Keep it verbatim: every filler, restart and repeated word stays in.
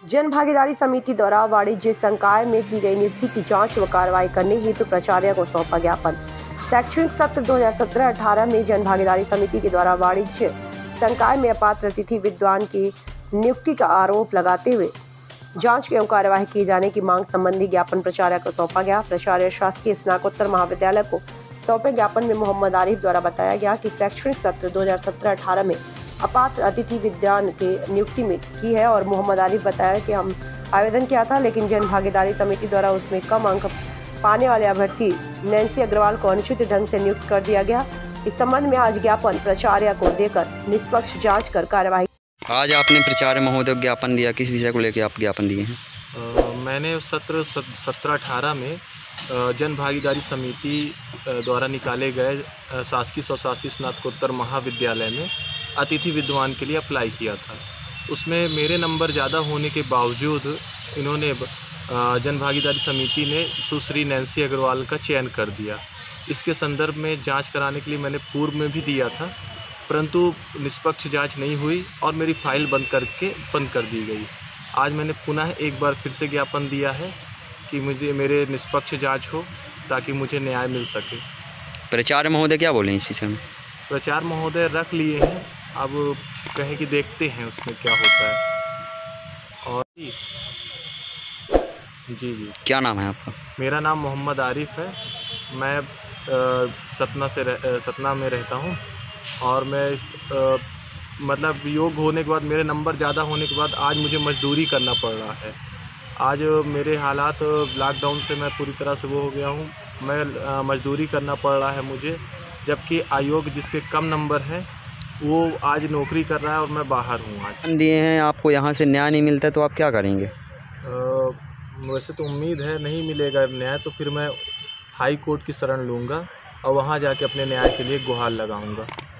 जन भागीदारी समिति द्वारा वाणिज्य संकाय में की गई नियुक्ति की जांच व कार्रवाई करने हेतु प्राचार्य को सौंपा ज्ञापन। शैक्षणिक सत्र दो हज़ार सत्रह अठारह में जन भागीदारी समिति के द्वारा वाणिज्य संकाय में अपात्र अतिथि विद्वान की नियुक्ति का आरोप लगाते हुए जांच एवं कार्यवाही किए जाने की मांग संबंधी ज्ञापन प्राचार्य को सौंपा गया। प्राचार्य शासकीय स्नातकोत्तर महाविद्यालय को सौंपे ज्ञापन में मोहम्मद आरिफ द्वारा बताया गया कि शैक्षणिक सत्र दो हज़ार सत्रह अठारह में अपात्र अतिथि विद्वान के नियुक्ति में की है और मोहम्मद आरिफ बताया कि हम आवेदन किया था, लेकिन जन भागीदारी समिति द्वारा उसमें कम अंक पाने वाले अभ्यर्थी नैन्सी अग्रवाल को अनुचित ढंग से नियुक्त कर दिया गया। इस संबंध में आज ज्ञापन प्राचार्य को देकर निष्पक्ष जांच कर कार्यवाही। आज आपने प्राचार्य महोदय ज्ञापन दिया, किस विषय को लेकर आप ज्ञापन दिए हैं? आ, मैंने सत्र सत्रह अठारह में जन भागीदारी समिति द्वारा निकाले गए शासकीय स्वशासी स्नातकोत्तर महाविद्यालय में अतिथि विद्वान के लिए अप्लाई किया था। उसमें मेरे नंबर ज़्यादा होने के बावजूद इन्होंने जन भागीदारी समिति ने सुश्री नैन्सी अग्रवाल का चयन कर दिया। इसके संदर्भ में जांच कराने के लिए मैंने पूर्व में भी दिया था, परंतु निष्पक्ष जांच नहीं हुई और मेरी फाइल बंद करके बंद कर दी गई। आज मैंने पुनः एक बार फिर से ज्ञापन दिया है कि मुझे मेरे निष्पक्ष जांच हो ताकि मुझे न्याय मिल सके। प्राचार्य महोदय क्या बोले इस विषय में? प्राचार्य महोदय रख लिए हैं, अब कहें कि देखते हैं उसमें क्या होता है। और जी जी क्या नाम है आपका? मेरा नाम मोहम्मद आरिफ है। मैं आ, सतना से रह, सतना में रहता हूँ और मैं आ, मतलब योग होने के बाद मेरे नंबर ज़्यादा होने के बाद आज मुझे मजदूरी करना पड़ रहा है। आज मेरे हालात लॉकडाउन से मैं पूरी तरह से वो हो गया हूँ। मैं आ, मजदूरी करना पड़ रहा है मुझे, जबकि आयोग जिसके कम नंबर हैं वो आज नौकरी कर रहा है और मैं बाहर हूँ। आज दिए हैं आपको, यहाँ से न्याय नहीं मिलता तो आप क्या करेंगे? आ, वैसे तो उम्मीद है नहीं मिलेगा न्याय, तो फिर मैं हाई कोर्ट की शरण लूँगा और वहाँ जाके अपने न्याय के लिए गुहार लगाऊँगा।